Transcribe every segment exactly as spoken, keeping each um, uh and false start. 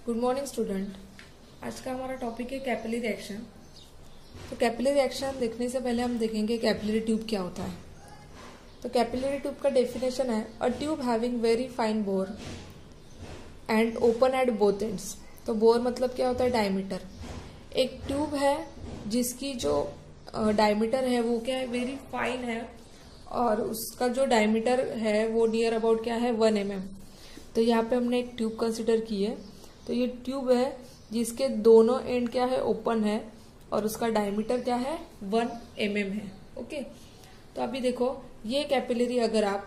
Good morning student. आज का हमारा टॉपिक है कैपिलरी रिएक्शन। तो कैपिलरी रिएक्शन देखने से पहले हम देखेंगे कैपिलरी ट्यूब क्या होता है। तो कैपिलरी ट्यूब का डेफिनेशन है a tube having very fine bore and open at both ends. तो बोर मतलब क्या होता है? डायमीटर। एक ट्यूब है जिसकी जो डायमीटर है वो क्या है? वेरी फाइन है और उसका जो डायमीटर है वो नियर अबाउट क्या है? One M M. तो यहाँ पे हमने एक ट्यूब कंसिडर की है। तो ये ट्यूब है जिसके दोनों एंड क्या है? ओपन है और उसका डायमीटर क्या है? वन एम एम है। ओके, तो अभी देखो ये कैपिलरी अगर आप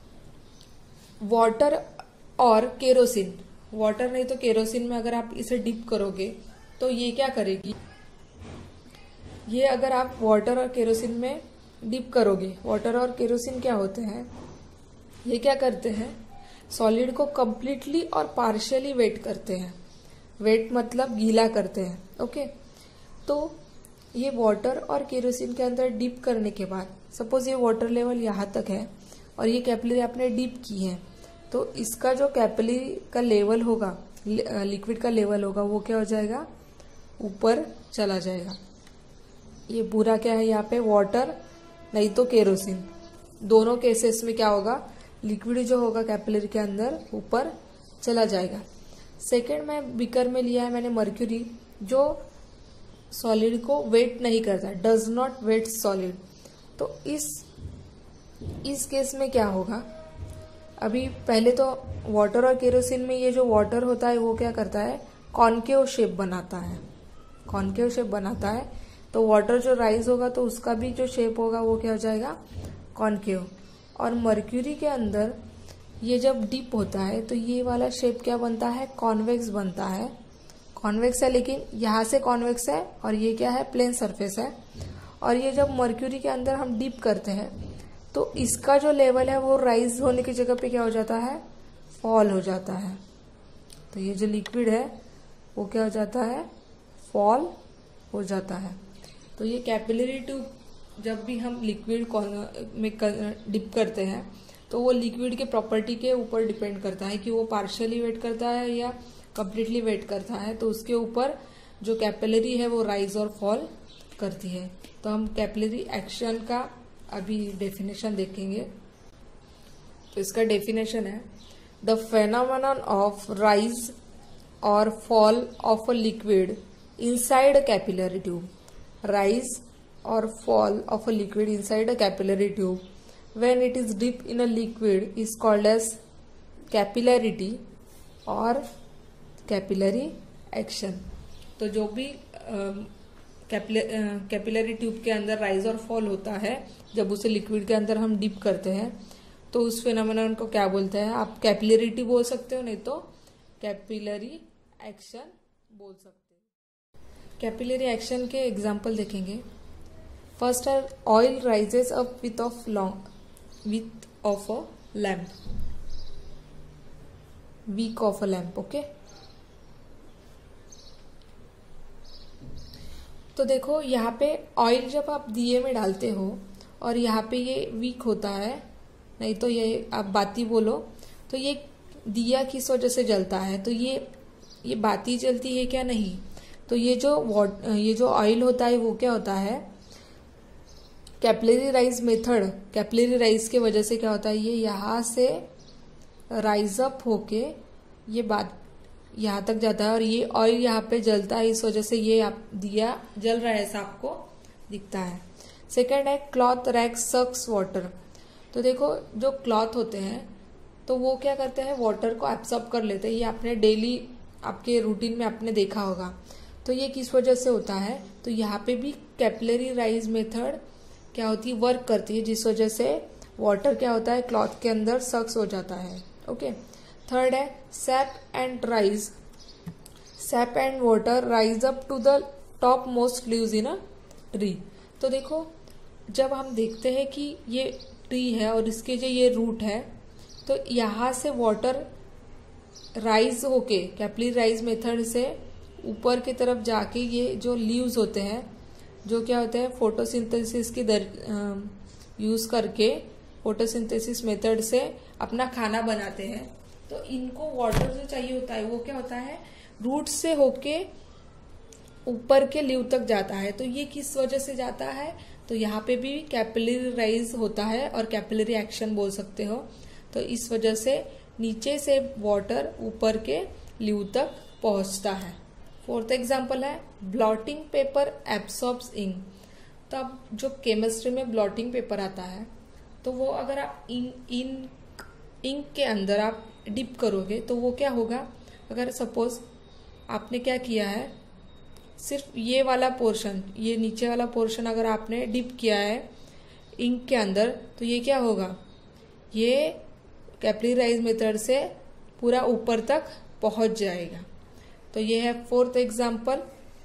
वाटर और केरोसिन, वाटर नहीं तो केरोसिन में अगर आप इसे डिप करोगे तो ये क्या करेगी? ये अगर आप वाटर और केरोसिन में डिप करोगे, वाटर और केरोसिन क्या होते हैं? ये क्या करते हैं? सॉलिड को कंप्लीटली और पार्शियली वेट करते हैं। वेट मतलब गीला करते हैं। ओके, तो ये वाटर और केरोसिन के अंदर डिप करने के बाद सपोज ये वाटर लेवल यहाँ तक है और ये कैपिलरी आपने डिप की है, तो इसका जो कैपिलरी का लेवल होगा, लिक्विड का लेवल होगा, वो क्या हो जाएगा? ऊपर चला जाएगा। ये पूरा क्या है? यहाँ पे वाटर नहीं तो केरोसिन, दोनों केसेस में क्या होगा? लिक्विड जो होगा कैपिलरी के अंदर ऊपर चला जाएगा। सेकेंड में बीकर में लिया है मैंने मर्क्यूरी, जो सॉलिड को वेट नहीं करता, डज नॉट वेट सॉलिड। तो इस इस केस में क्या होगा? अभी पहले तो वाटर और केरोसिन में ये जो वाटर होता है वो क्या करता है? कॉन्केव शेप बनाता है। कॉन्केव शेप बनाता है तो वाटर जो राइज होगा तो उसका भी जो शेप होगा वो क्या हो जाएगा? कॉन्केव। और मर्क्यूरी के अंदर ये जब डिप होता है तो ये वाला शेप क्या बनता है? कॉन्वेक्स बनता है। कॉन्वेक्स है, लेकिन यहाँ से कॉन्वेक्स है और ये क्या है? प्लेन सरफेस है। और ये जब मर्क्यूरी के अंदर हम डिप करते हैं तो इसका जो लेवल है वो राइज होने की जगह पे क्या हो जाता है? फॉल हो जाता है। तो ये जो लिक्विड है वो क्या हो जाता है? फॉल हो जाता है। तो ये कैपिलरी ट्यूब जब भी हम लिक्विड में डिप करते हैं तो वो लिक्विड के प्रॉपर्टी के ऊपर डिपेंड करता है कि वो पार्शियली वेट करता है या कंप्लीटली वेट करता है। तो उसके ऊपर जो कैपिलरी है वो राइज और फॉल करती है। तो हम कैपिलरी एक्शन का अभी डेफिनेशन देखेंगे। तो इसका डेफिनेशन है द फेनोमेनन ऑफ राइज और fall of a liquid inside a capillary tube. Rise or fall of a liquid inside a capillary tube when it is dipped in a liquid is called as capillarity or capillary action। तो जो भी capillary tube के अंदर rise और fall होता है जब उसे लिक्विड के अंदर हम डिप करते हैं तो उस फिनोमेनन को क्या बोलते हैं? आप कैपिलरिटी बोल सकते हो, नहीं तो कैपिलरी एक्शन बोल सकते हो। कैपिलरी एक्शन के एग्जाम्पल देखेंगे। First are oil rises up with of long with of a lamp, wick of a lamp। Okay, तो देखो यहाँ पे ऑयल जब आप दिए में डालते हो और यहाँ पे ये वीक होता है, नहीं तो ये आप बाती बोलो, तो ये दिया किस वजह से जलता है? तो ये ये बाती जलती है क्या? नहीं। तो ये जो वॉट ये जो ऑयल होता है वो क्या होता है? Capillary rise method, capillary rise के वजह से क्या होता है? ये यहाँ से राइज अप होके ये बात यहाँ तक जाता है और ये ऑयल यहाँ पे जलता है, इस वजह से ये आप दिया जल रहा है ऐसा आपको दिखता है। सेकंड है क्लॉथ रैक सक्स वाटर। तो देखो जो क्लॉथ होते हैं तो वो क्या करते हैं? वाटर को एब्सॉर्ब कर लेते हैं। ये आपने डेली आपके रूटीन में आपने देखा होगा। तो ये किस वजह से होता है? तो यहाँ पे भी कैपिलरी राइज मेथड क्या होती है? वर्क करती है, जिस वजह से वाटर क्या होता है? क्लॉथ के अंदर सक्स हो जाता है। ओके, थर्ड है sap and rise. Sap and water rise up to the topmost leaves in a tree. तो देखो जब हम देखते हैं कि ये ट्री है और इसके जो ये रूट है तो यहाँ से वाटर राइज होके कैपिलरी राइज मेथड से ऊपर की तरफ जाके ये जो लीव्स होते हैं जो क्या होते हैं? फोटोसिंथेसिस की दर यूज करके फोटोसिंथेसिस मेथड से अपना खाना बनाते हैं। तो इनको वाटर जो चाहिए होता है वो क्या होता है? रूट से होके ऊपर के लीव तक जाता है। तो ये किस वजह से जाता है, तो यहाँ पे भी कैपिलरी राइज होता है और कैपिलरी एक्शन बोल सकते हो। तो इस वजह से नीचे से वाटर ऊपर के लीव तक पहुंचता है। फोर्थ एग्जांपल है ब्लॉटिंग पेपर एब्सॉर्ब्स इंक। तो अब जो केमिस्ट्री में ब्लॉटिंग पेपर आता है, तो वो अगर आप इन इन इंक के अंदर आप डिप करोगे तो वो क्या होगा, अगर सपोज आपने क्या किया है, सिर्फ ये वाला पोर्शन, ये नीचे वाला पोर्शन अगर आपने डिप किया है इंक के अंदर, तो ये क्या होगा, ये कैपिलरी राइज मेथड से पूरा ऊपर तक पहुंच जाएगा। तो ये है फोर्थ एग्जाम्पल।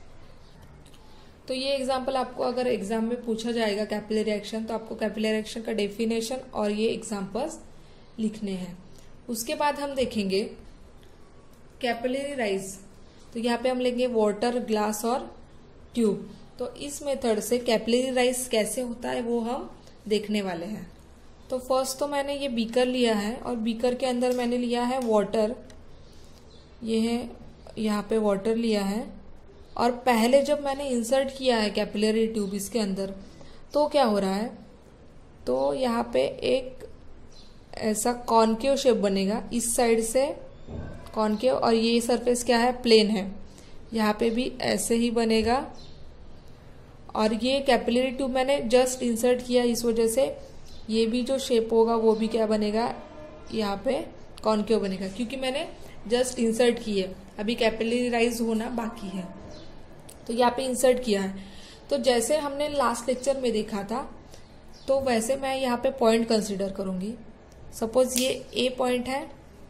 तो ये एग्जाम्पल आपको अगर एग्जाम में पूछा जाएगा कैपिलरी एक्शन, तो आपको कैपिलरी एक्शन का डेफिनेशन और ये एग्जाम्पल्स लिखने हैं। उसके बाद हम देखेंगे कैपिलरी राइज। तो यहाँ पे हम लेंगे वाटर, ग्लास और ट्यूब। तो इस मेथड से कैपिलरी राइज कैसे होता है वो हम देखने वाले हैं। तो फर्स्ट तो मैंने ये बीकर लिया है और बीकर के अंदर मैंने लिया है वाटर। ये है, यहाँ पे वाटर लिया है और पहले जब मैंने इंसर्ट किया है कैपिलरी ट्यूब इसके अंदर, तो क्या हो रहा है, तो यहाँ पे एक ऐसा कॉनकेव शेप बनेगा, इस साइड से कॉनकेव, और ये सरफेस क्या है, प्लेन है। यहाँ पे भी ऐसे ही बनेगा और ये कैपिलरी ट्यूब मैंने जस्ट इंसर्ट किया, इस वजह से ये भी जो शेप होगा वो भी क्या बनेगा, यहाँ पे कॉनकेव बनेगा, क्योंकि मैंने जस्ट इंसर्ट की है, अभी कैपिलरी राइज होना बाकी है। तो यहाँ पे इंसर्ट किया है। तो जैसे हमने लास्ट लेक्चर में देखा था, तो वैसे मैं यहाँ पे पॉइंट कंसीडर करूंगी। सपोज ये ए पॉइंट है,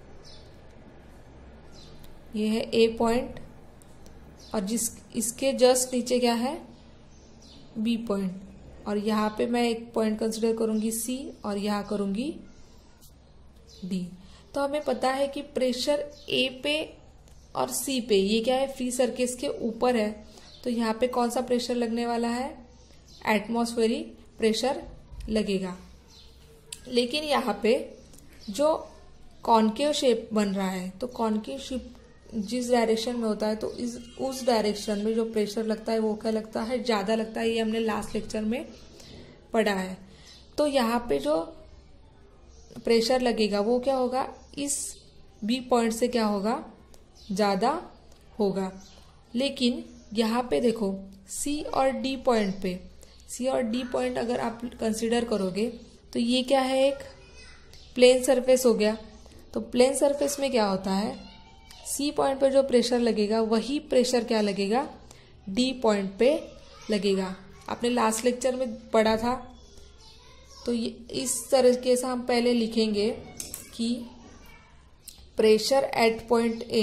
ये है ए पॉइंट, और जिस इसके जस्ट नीचे क्या है, बी पॉइंट, और यहाँ पे मैं एक पॉइंट कंसीडर करूंगी सी, और यहाँ करूंगी डी। तो हमें पता है कि प्रेशर ए पे और सी पे, ये क्या है, फ्री सरफेस के ऊपर है, तो यहाँ पे कौन सा प्रेशर लगने वाला है, एटमॉस्फेरिक प्रेशर लगेगा। लेकिन यहाँ पे जो कॉनकेव शेप बन रहा है, तो कॉनकेव शेप जिस डायरेक्शन में होता है, तो इस उस डायरेक्शन में जो प्रेशर लगता है वो क्या लगता है, ज्यादा लगता है। ये हमने लास्ट लेक्चर में पढ़ा है। तो यहाँ पे जो प्रेशर लगेगा वो क्या होगा, इस बी पॉइंट से क्या होगा, ज्यादा होगा। लेकिन यहाँ पे देखो सी और डी पॉइंट पे, सी और डी पॉइंट अगर आप कंसीडर करोगे, तो ये क्या है, एक प्लेन सरफेस हो गया। तो प्लेन सरफेस में क्या होता है, सी पॉइंट पे जो प्रेशर लगेगा वही प्रेशर क्या लगेगा, डी पॉइंट पे लगेगा। आपने लास्ट लेक्चर में पढ़ा था। तो ये इस तरीके से हम पहले लिखेंगे कि pressure at point A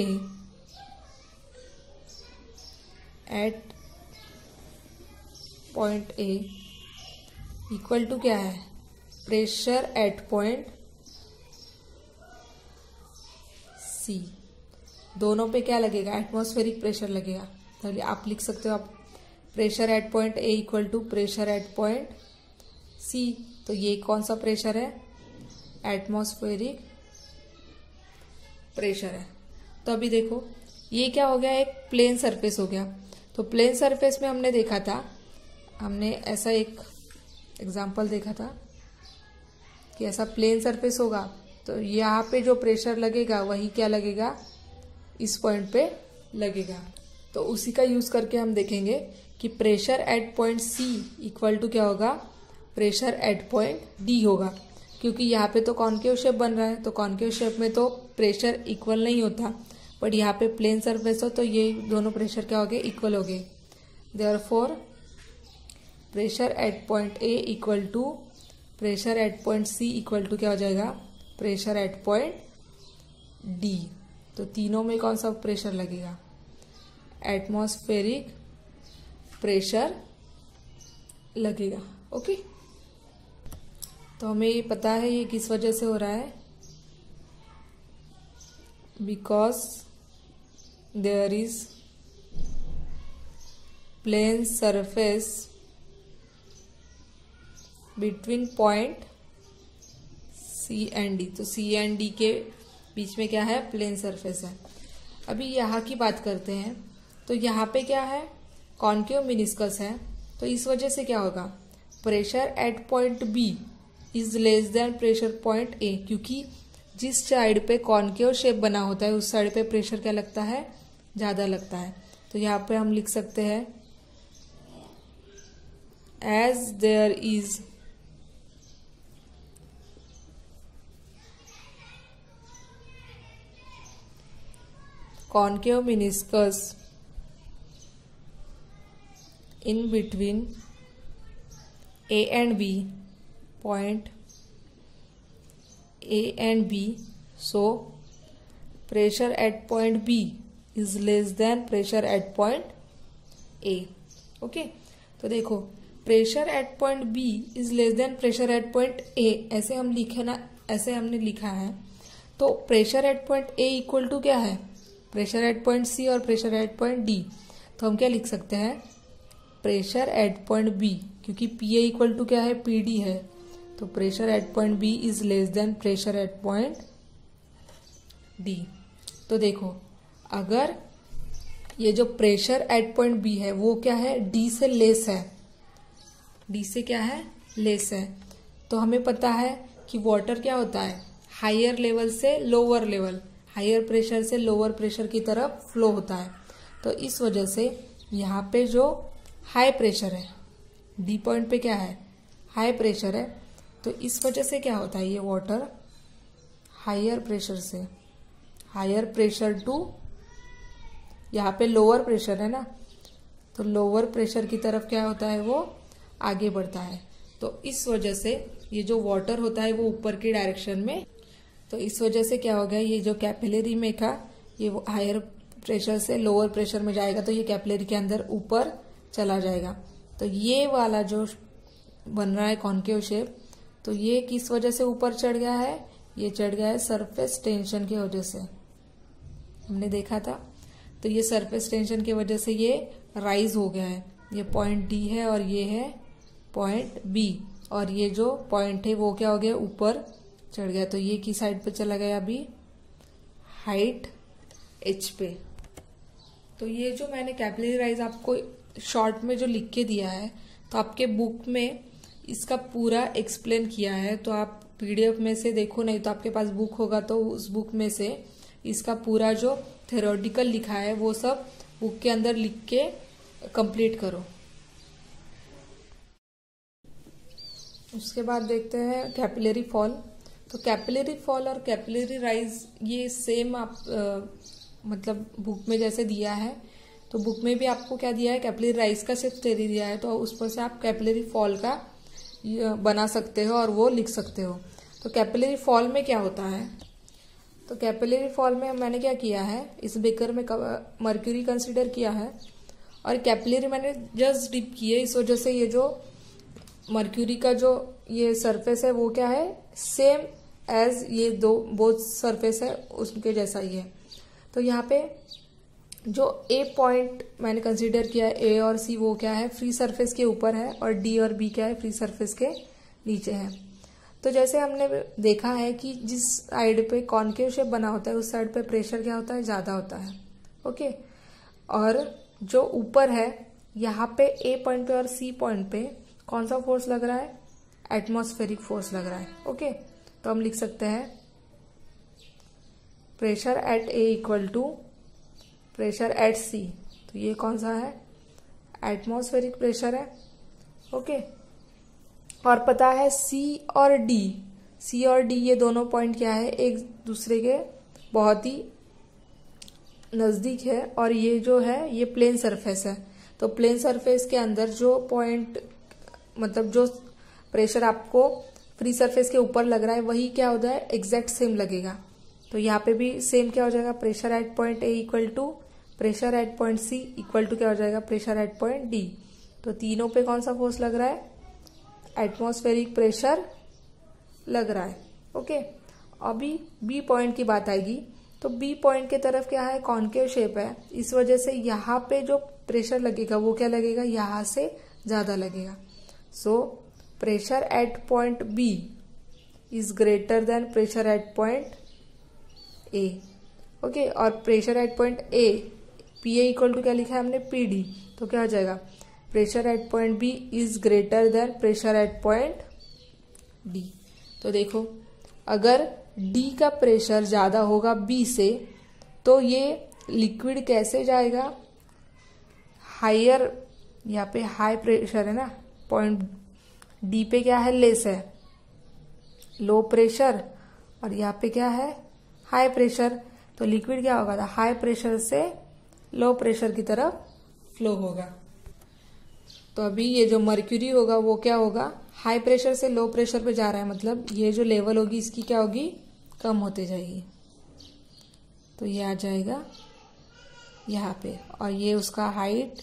at point A equal to क्या है, प्रेशर एट पॉइंट सी। दोनों पे क्या लगेगा, एटमॉस्फेरिक प्रेशर लगेगा। तो आप लिख सकते हो आप pressure at point A equal to pressure at point C. तो ये कौन सा प्रेशर है, एटमॉस्फेरिक प्रेशर है। तो अभी देखो ये क्या हो गया, एक प्लेन सरफेस हो गया। तो प्लेन सरफेस में हमने देखा था, हमने ऐसा एक एग्जांपल देखा था कि ऐसा प्लेन सरफेस होगा, तो यहाँ पे जो प्रेशर लगेगा वही क्या लगेगा, इस पॉइंट पे लगेगा। तो उसी का यूज करके हम देखेंगे कि pressure at point C equal to क्या होगा, प्रेशर एट पॉइंट डी होगा। क्योंकि यहाँ पे तो कॉनकेव शेप बन रहा है, तो कॉनकेव शेप में तो प्रेशर इक्वल नहीं होता, बट यहाँ पे प्लेन सरफेस हो तो ये दोनों प्रेशर क्या हो गए, इक्वल हो गए। Therefore pressure at point A equal to pressure at point C equal to क्या हो जाएगा, प्रेशर एट पॉइंट डी। तो तीनों में कौन सा प्रेशर लगेगा, एटमॉस्फेरिक प्रेशर लगेगा। ओके, तो हमें ये पता है ये किस वजह से हो रहा है, because there is plane surface between point C and D. तो सी एंड डी के बीच में क्या है, प्लेन सरफेस है। अभी यहाँ की बात करते हैं। तो यहाँ पे क्या है, कॉन्केव मेनिस्कस है, तो इस वजह से क्या होगा, pressure at point B is less than pressure point A, क्योंकि जिस साइड पे कॉन्केव शेप बना होता है उस साइड पे प्रेशर क्या लगता है, ज़्यादा लगता है। तो यहाँ पे हम लिख सकते हैं as there is concave meniscus in between A and B, point A and B, so pressure at point B is less than pressure at point A. Okay okay? तो देखो pressure at point B is less than pressure at point A, ऐसे हम लिखे ना, ऐसे हमने लिखा है। तो pressure at point A equal to क्या है, प्रेशर एट पॉइंट सी और प्रेशर एट पॉइंट डी। तो हम क्या लिख सकते हैं, प्रेशर एट पॉइंट बी, क्योंकि पी ए इक्वल टू क्या है, पी डी है, तो pressure at point B is less than pressure at point D. तो देखो अगर ये जो प्रेशर एट पॉइंट बी है वो क्या है, डी से लेस है, डी से क्या है, लेस है। तो हमें पता है कि वाटर क्या होता है, हायर लेवल से लोअर लेवल, हायर प्रेशर से लोअर प्रेशर की तरफ फ्लो होता है। तो इस वजह से यहाँ पे जो हाई प्रेशर है, डी पॉइंट पे क्या है, हाई प्रेशर है, तो इस वजह से क्या होता है, ये वाटर हायर प्रेशर से, हायर प्रेशर टू, यहाँ पे लोअर प्रेशर है ना, तो लोअर प्रेशर की तरफ क्या होता है, वो आगे बढ़ता है। तो इस वजह से ये जो वाटर होता है वो ऊपर की डायरेक्शन में, तो इस वजह से क्या होगा, ये जो कैपिलरी में का ये हायर प्रेशर से लोअर प्रेशर में जाएगा, तो ये कैपिलरी के अंदर ऊपर चला जाएगा। तो ये वाला जो बन रहा है कॉन्केव शेप, तो ये किस वजह से ऊपर चढ़ गया है, ये चढ़ गया है सरफेस टेंशन की वजह से, हमने देखा था। तो ये सरफेस टेंशन की वजह से ये राइज हो गया है, ये पॉइंट डी है और ये है पॉइंट बी, और ये जो पॉइंट है वो क्या हो गया, ऊपर चढ़ गया। तो ये किस साइड पे चला गया, अभी हाइट एच पे। तो ये जो मैंने कैपिलरी राइज आपको शॉर्ट में जो लिख के दिया है, तो आपके बुक में इसका पूरा एक्सप्लेन किया है, तो आप पीडीएफ में से देखो, नहीं तो आपके पास बुक होगा तो उस बुक में से इसका पूरा जो थ्योरेटिकल लिखा है वो सब बुक के अंदर लिख के कंप्लीट करो। उसके बाद देखते हैं कैपिलरी फॉल। तो कैपिलरी फॉल और कैपिलरी राइज ये सेम आप आ, मतलब बुक में जैसे दिया है, तो बुक में भी आपको क्या दिया है, कैपिलरी राइज का सिर्फ थ्योरी दिया है, तो उस पर से आप कैपिलरी फॉल का बना सकते हो और वो लिख सकते हो। तो कैपिलरी फॉल में क्या होता है, तो कैपिलरी फॉल में मैंने क्या किया है, इस बेकर में मर्क्यूरी कंसीडर किया है और कैपिलरी मैंने जस्ट डिप की है, इस वजह से ये जो मर्क्यूरी का जो ये सरफेस है वो क्या है, सेम एज ये दो बोथ सरफेस है उसके जैसा ही है। तो यहाँ पे जो ए पॉइंट मैंने कंसीडर किया है, ए और सी, वो क्या है, फ्री सरफेस के ऊपर है, और डी और बी क्या है, फ्री सरफेस के नीचे है। तो जैसे हमने देखा है कि जिस साइड पे कॉन्केव शेप बना होता है उस साइड पे प्रेशर क्या होता है, ज्यादा होता है, ओके। और जो ऊपर है यहाँ पे ए पॉइंट पे और सी पॉइंट पे कौन सा फोर्स लग रहा है, एटमॉस्फेरिक फोर्स लग रहा है, ओके। तो हम लिख सकते हैं pressure at A equal to pressure at C. तो ये कौन सा है, एटमॉस्फेरिक प्रेशर है, ओके। और पता है सी और डी, सी और डी ये दोनों पॉइंट क्या है, एक दूसरे के बहुत ही नजदीक है, और ये जो है ये प्लेन सरफेस है। तो प्लेन सरफेस के अंदर जो पॉइंट मतलब जो प्रेशर आपको फ्री सरफेस के ऊपर लग रहा है वही क्या होता है, एग्जैक्ट सेम लगेगा। तो यहाँ पे भी सेम क्या हो जाएगा, pressure at point A equal to pressure at point C equal to क्या हो जाएगा, प्रेशर एट पॉइंट डी। तो तीनों पे कौन सा फोर्स लग रहा है, एटमॉस्फेरिक प्रेशर लग रहा है, ओके। अभी बी पॉइंट की बात आएगी, तो बी पॉइंट की तरफ क्या है, कॉन्केव शेप है, इस वजह से यहाँ पे जो प्रेशर लगेगा वो क्या लगेगा, यहाँ से ज्यादा लगेगा। So pressure at point B is greater than pressure at point A. Okay, और pressure at point A, P A equal to क्या लिखा है हमने, पी डी, तो क्या हो जाएगा, pressure at point B is greater than pressure at point D. तो देखो अगर डी का प्रेशर ज्यादा होगा बी से तो ये लिक्विड कैसे जाएगा, हायर, यहाँ पे हाई प्रेशर है ना, पॉइंट डी पे क्या है, लेस है, लो प्रेशर, और यहाँ पे क्या है, हाई प्रेशर। तो लिक्विड क्या होगा, हाई प्रेशर से लो प्रेशर की तरफ फ्लो होगा। तो अभी ये जो मर्क्यूरी होगा वो क्या होगा, हाई प्रेशर से लो प्रेशर पे जा रहा है, मतलब ये जो लेवल होगी इसकी क्या होगी, कम होते जाएगी। तो ये आ जाएगा यहाँ पे, और ये उसका हाइट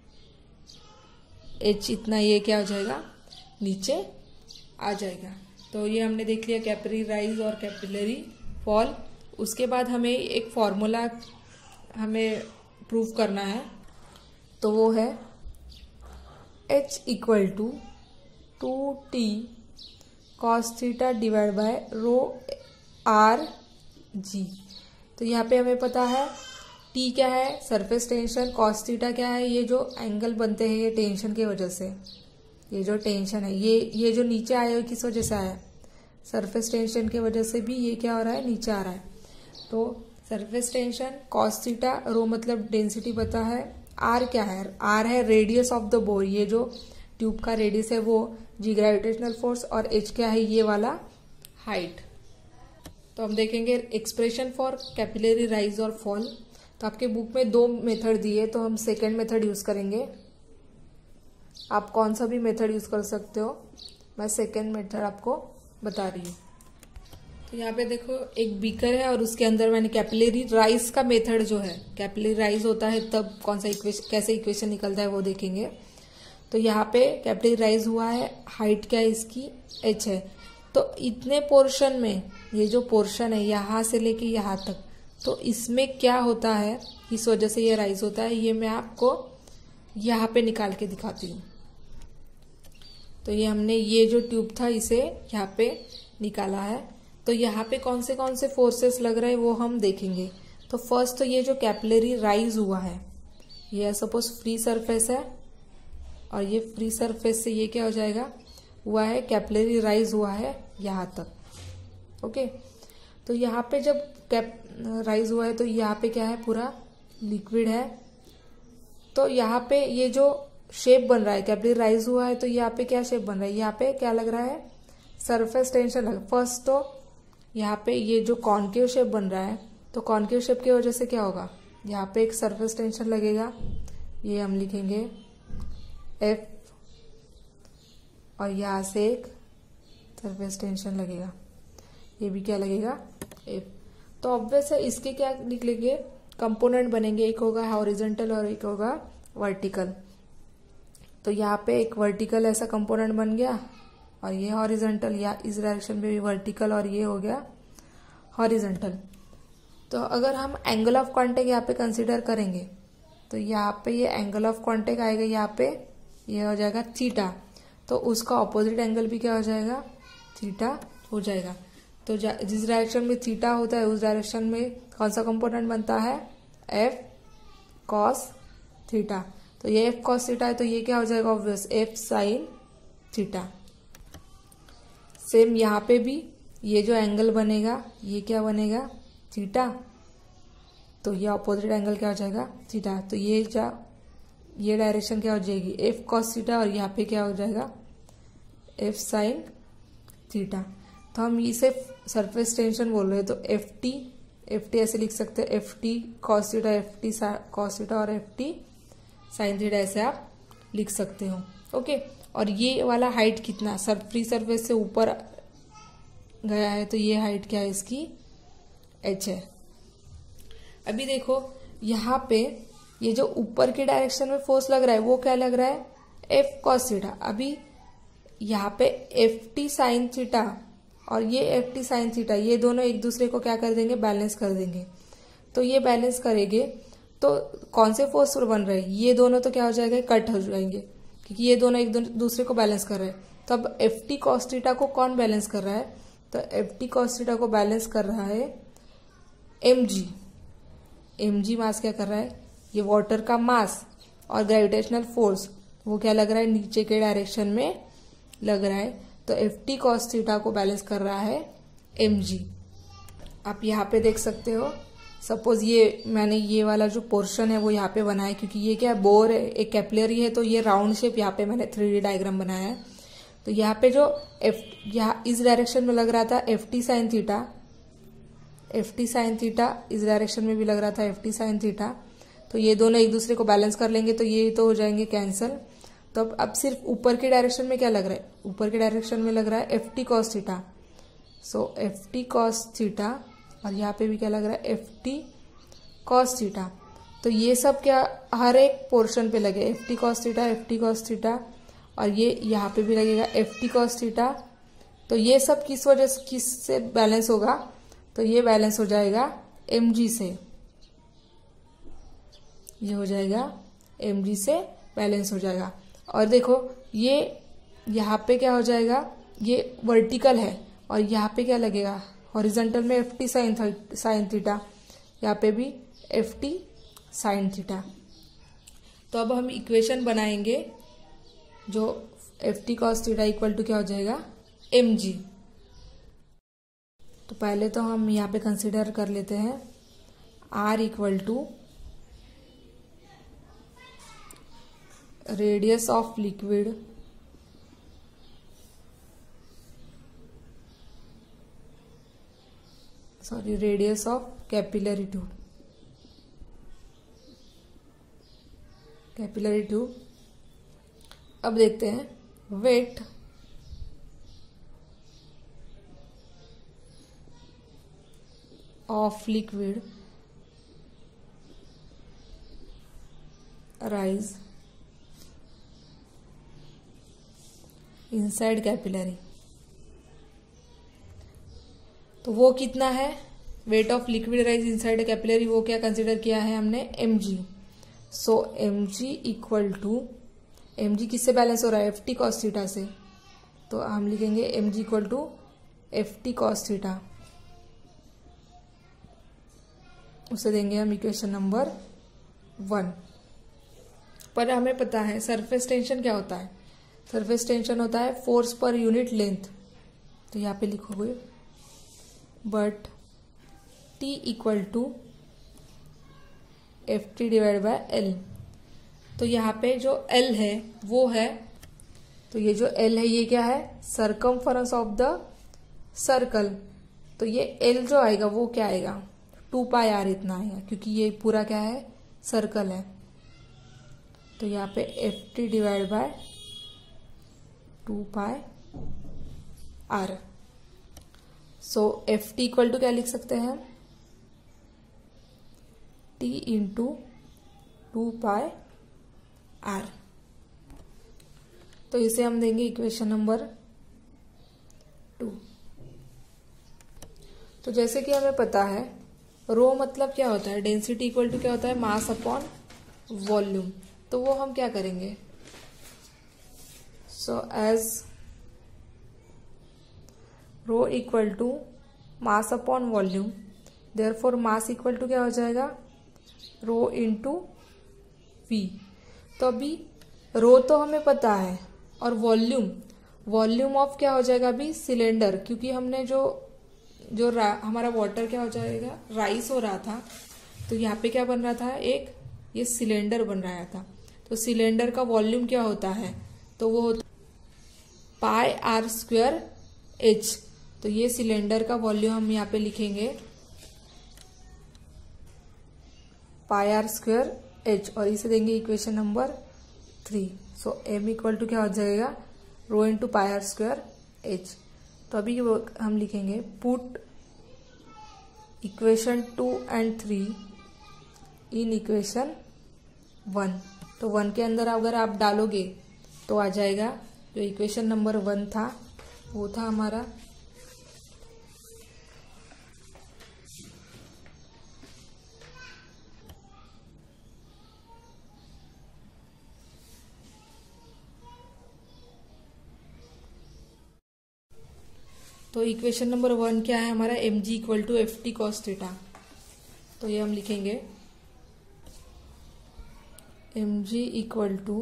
एच इतना, ये क्या हो जाएगा, नीचे आ जाएगा। तो ये हमने देख लिया कैपिलरी राइज और कैपिलरी फॉल। उसके बाद हमें एक फॉर्मूला हमें प्रूव करना है, तो वो है H equal to two T cos theta divide by rho R G. तो यहाँ पे हमें पता है T क्या है, सरफेस टेंशन, कॉस थीटा क्या है, ये जो एंगल बनते हैं ये टेंशन की वजह से, ये जो टेंशन है, ये ये जो नीचे आया है किस वजह से आया है, सरफेस टेंशन की वजह से भी ये क्या हो रहा है, नीचे आ रहा है। तो surface tension cos theta, rho मतलब डेंसिटी पता है, आर क्या है, आर है रेडियस ऑफ द बोर, ये जो ट्यूब का रेडियस है वो, जी ग्रेविटेशनल फोर्स, और एच क्या है, ये वाला हाइट। तो हम देखेंगे एक्सप्रेशन फॉर कैपिलरी राइज और फॉल। तो आपके बुक में दो मेथड दिए, तो हम सेकेंड मेथड यूज करेंगे, आप कौन सा भी मेथड यूज कर सकते हो, मैं सेकेंड मेथड आपको बता रही हूँ। तो यहाँ पे देखो एक बीकर है और उसके अंदर मैंने कैपिलरी राइज का मेथड जो है, कैपिलरी राइज होता है तब कौन सा इक्वेशन, कैसे इक्वेशन निकलता है वो देखेंगे। तो यहाँ पे कैपिलरी राइज हुआ है, हाइट क्या है इसकी, एच है। तो इतने पोर्शन में, ये जो पोर्शन है यहाँ से लेके यहाँ तक, तो इसमें क्या होता है, इस वजह से ये राइज होता है, ये मैं आपको यहाँ पे निकाल के दिखाती हूँ। तो ये हमने ये जो ट्यूब था इसे यहाँ पे निकाला है। तो यहाँ पे कौन से कौन से फोर्सेस लग रहे हैं वो हम देखेंगे। तो फर्स्ट तो ये जो कैपिलरी राइज हुआ है, ये सपोज फ्री सरफेस है, और ये फ्री सरफेस से ये क्या हो जाएगा, हुआ है कैपिलरी राइज हुआ है यहाँ तक। ओके, तो यहाँ पे जब कैप राइज हुआ है तो यहाँ पे क्या है, पूरा लिक्विड है। तो यहाँ पे ये जो शेप बन रहा है, कैपिलरी राइज हुआ है तो यहाँ पे क्या शेप बन रहा है, यहाँ पे क्या लग रहा है, सरफेस टेंशन लग। फर्स्ट तो यहाँ पे ये जो कॉन्केव शेप बन रहा है, तो कॉन्केव शेप की वजह से क्या होगा, यहाँ पे एक सरफेस टेंशन लगेगा, ये हम लिखेंगे एफ, और यहाँ से एक सरफेस टेंशन लगेगा, ये भी क्या लगेगा, एफ। तो ऑब्वियस है इसके क्या निकलेंगे, कंपोनेंट बनेंगे, एक होगा हॉरिजॉन्टल और एक होगा वर्टिकल। तो यहाँ पे एक वर्टिकल ऐसा कंपोनेंट बन गया, और ये हॉरिजॉन्टल, या इस डायरेक्शन में भी वर्टिकल, और ये हो गया हॉरिजॉन्टल। तो अगर हम एंगल ऑफ कांटेक्ट यहाँ पे कंसीडर करेंगे, तो यहाँ पे ये एंगल ऑफ कांटेक्ट आएगा, यहाँ पे ये हो जाएगा थीटा, तो उसका ऑपोजिट एंगल भी क्या हो जाएगा, थीटा हो जाएगा। तो जिस डायरेक्शन में थीटा होता है उस डायरेक्शन में कौन सा कंपोनेंट बनता है, एफ कॉस थीटा। तो ये एफ कॉस थीटा है, तो ये क्या हो जाएगा, obvious F sin theta. Same यहाँ पे भी ये जो एंगल बनेगा, ये क्या बनेगा, थीटा, तो ये अपोजिट एंगल क्या हो जाएगा, थीटा। तो ये जा ये डायरेक्शन क्या हो जाएगी, एफ कॉस थीटा, और यहाँ पे क्या हो जाएगा, एफ साइन थीटा। तो हम इसे सरफेस टेंशन बोल रहे हैं, तो एफ टी एफ टी ऐसे लिख सकते हैं, F T cos theta, F T cos theta, और एफ टी साइन थीटा, ऐसे आप लिख सकते हो। ओके, और ये वाला हाइट कितना, सर फ्री सरफेस से ऊपर गया है, तो ये हाइट क्या है इसकी, एच है। अभी देखो यहाँ पे ये जो ऊपर के डायरेक्शन में फोर्स लग रहा है वो क्या लग रहा है, एफ कॉस थीटा। अभी यहाँ पे एफ टी साइन थीटा और ये एफ टी साइन थीटा, ये दोनों एक दूसरे को क्या कर देंगे, बैलेंस कर देंगे। तो ये बैलेंस करेंगे तो कौन से फोर्स बन रहे हैं, ये दोनों तो क्या हो जाएगा, कट हो जाएंगे, क्योंकि ये दोनों एक दूसरे को बैलेंस कर रहे हैं। तो अब एफ टी कॉस थीटा को कौन बैलेंस कर रहा है, तो एफ टी कॉस थीटा को बैलेंस कर रहा है एम जी। एम जी मास क्या कर रहा है, ये वाटर का मास और ग्रेविटेशनल फोर्स वो क्या लग रहा है, नीचे के डायरेक्शन में लग रहा है। तो एफ टी कॉस थीटा को बैलेंस कर रहा है एम जी। आप यहाँ पे देख सकते हो, सपोज ये मैंने ये वाला जो पोर्शन है वो यहाँ पे बनाया है, क्योंकि ये क्या बोर है, एक कैपिलरी है, तो ये राउंड शेप यहाँ पे मैंने थ्री डी डायग्राम बनाया है। तो यहाँ पे जो एफ यहाँ इस डायरेक्शन में लग रहा था F T sin theta, F T sin theta, इस डायरेक्शन में भी लग रहा था एफ टी साइन थीटा। तो ये दोनों एक दूसरे को बैलेंस कर लेंगे तो ये तो हो जाएंगे कैंसल। तो अब अब सिर्फ ऊपर के डायरेक्शन में क्या लग रहा है, ऊपर के डायरेक्शन में लग रहा है F T cos theta. So F T cos theta, और यहाँ पे भी क्या लग रहा है, एफ टी कॉस थीटा। तो ये सब क्या हर एक पोर्शन पे लगे, F T cos theta, F T cos theta, और ये यहाँ पे भी लगेगा एफ टी कॉस थीटा। तो ये सब किस वजह से किस से बैलेंस होगा, तो ये बैलेंस हो जाएगा एम जी से, ये हो जाएगा एम जी से बैलेंस हो जाएगा। और देखो ये यहाँ पे क्या हो जाएगा, ये वर्टिकल है और यहाँ पे क्या लगेगा, हॉरिजॉन्टल में F T sin sin theta, यहाँ पे भी एफ टी साइन थीटा। तो अब हम इक्वेशन बनाएंगे जो F T cos theta equal to क्या हो जाएगा, एम जी। तो पहले तो हम यहाँ पे कंसिडर कर लेते हैं R equal to radius of liquid sorry radius of capillary tube, capillary tube. अब देखते हैं weight of liquid rise inside capillary. तो वो कितना है, weight of liquid rise inside capillary, वो क्या कंसिडर किया है हमने, M G. So M G equal to, M G किससे बैलेंस हो रहा है, एफ टी कॉस थीटा से। तो हम लिखेंगे M G equal to F T cos theta, उसे देंगे हम इक्वेशन नंबर वन। पर हमें पता है सरफेस टेंशन क्या होता है, सरफेस टेंशन होता है फोर्स पर यूनिट लेंथ। तो यहाँ पे लिखोगे but T equal to F T divide by L. तो यहाँ पे जो एल है वो है, तो ये जो एल है ये क्या है, सरकमफरेंस ऑफ द सर्कल। तो ये एल जो आएगा वो क्या आएगा, टू पाई आर इतना आएगा, क्योंकि ये पूरा क्या है, सर्कल है। तो यहाँ पे F T divide by two pi R. So F T equal to क्या लिख सकते हैं, T into two pi R. तो इसे हम देंगे इक्वेशन नंबर टू। तो जैसे कि हमें पता है रो मतलब क्या होता है, डेंसिटी इक्वल टू क्या होता है, मास अपॉन वॉल्यूम। तो वो हम क्या करेंगे, so as rho equal to mass upon volume, therefore mass equal to क्या हो जाएगा, रो इंटू वी। तो अभी रो तो हमें पता है, और वॉल्यूम, वॉल्यूम ऑफ क्या हो जाएगा अभी, सिलेंडर, क्योंकि हमने जो जो हमारा वाटर क्या हो जाएगा, राइस हो रहा था। तो यहाँ पे क्या बन रहा था, एक ये सिलेंडर बन रहा था। तो सिलेंडर का वॉल्यूम क्या होता है, तो वो होता पाई आर स्क्वायर एच। तो ये सिलेंडर का वॉल्यूम हम यहाँ पे लिखेंगे पाई आर स्क्वायर एच, और इसे देंगे equation number three. So M equal to क्या हो जाएगा, rho into pi R square H. तो अभी हम लिखेंगे put equation two and three in equation one. तो वन के अंदर अगर आप डालोगे तो आ जाएगा, जो इक्वेशन नंबर वन था वो था हमारा तो इक्वेशन नंबर वन क्या है हमारा, M G equal to F T cos theta. तो ये हम लिखेंगे M G equal to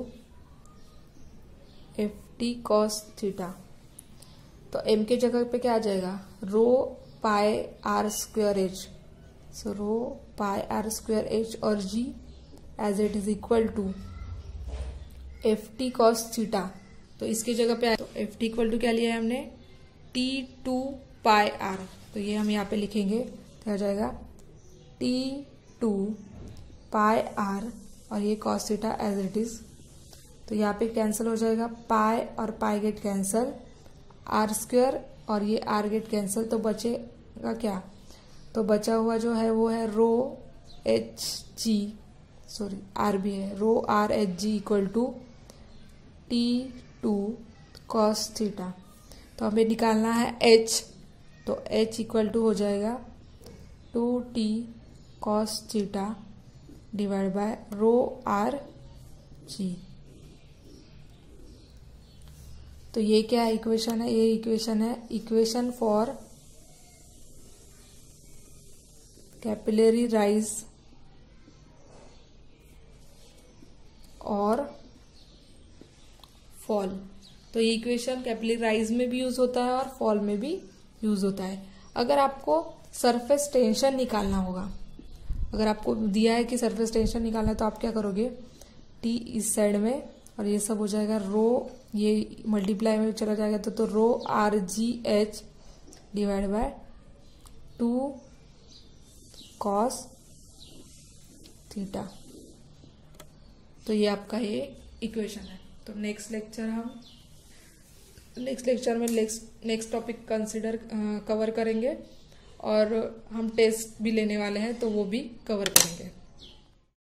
F T cos theta. तो एम के जगह पे क्या आ जाएगा, rho pi R square H. So rho pi R square H और G as it is equal to F T cos theta. तो इसके जगह पे तो एफ टी इक्वल टू क्या लिया है हमने, टी टू पाई आर। तो ये हम यहाँ पे लिखेंगे तो आ जाएगा टी टू पाई आर और ये cos theta as it is. तो यहाँ पे कैंसिल हो जाएगा, पाई और pi get cancel, R square और ये आर गेट कैंसिल, तो बचेगा क्या, तो बचा हुआ जो है वो है rho H G, sorry R भी है, rho R H G equal to T two cos theta. तो हमें निकालना है एच, तो एच इक्वल टू हो जाएगा two T cos theta divide by rho R G. तो ये क्या इक्वेशन है, ये इक्वेशन है इक्वेशन फॉर कैपिलरी राइज और फॉल। तो ये इक्वेशन कैपिलरी राइज में भी यूज होता है और फॉल में भी यूज होता है। अगर आपको सरफेस टेंशन निकालना होगा, अगर आपको दिया है कि सरफेस टेंशन निकालना है, तो आप क्या करोगे, टी इस साइड में और ये सब हो जाएगा रो, ये मल्टीप्लाई में चला जाएगा तो, तो rho R G H divide by two cos theta. तो ये आपका ये इक्वेशन है। तो नेक्स्ट लेक्चर हम नेक्स्ट लेक्चर में next next topic consider cover करेंगे और हम टेस्ट भी लेने वाले हैं, तो वो भी कवर करेंगे।